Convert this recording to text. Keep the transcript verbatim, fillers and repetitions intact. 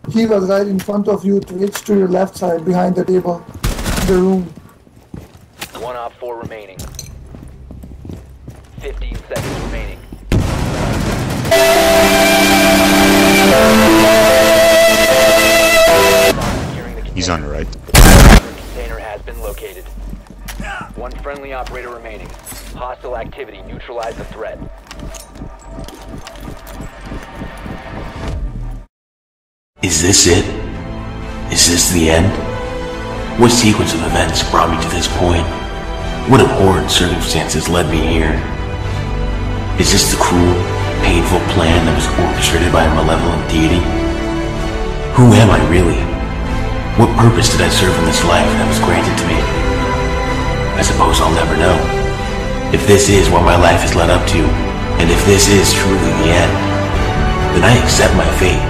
He was right in front of you, Twitch, to your left side, behind the table, the room. One op four remaining. Fifteen seconds remaining. He's on the right. Container has been located. One friendly operator remaining. Hostile activity. Neutralize the threat. Is this it? Is this the end? What sequence of events brought me to this point? What abhorrent circumstances led me here? Is this the cruel, painful plan that was orchestrated by a malevolent deity? Who am I really? What purpose did I serve in this life that was granted to me? I suppose I'll never know. If this is what my life has led up to, and if this is truly the end, then I accept my fate.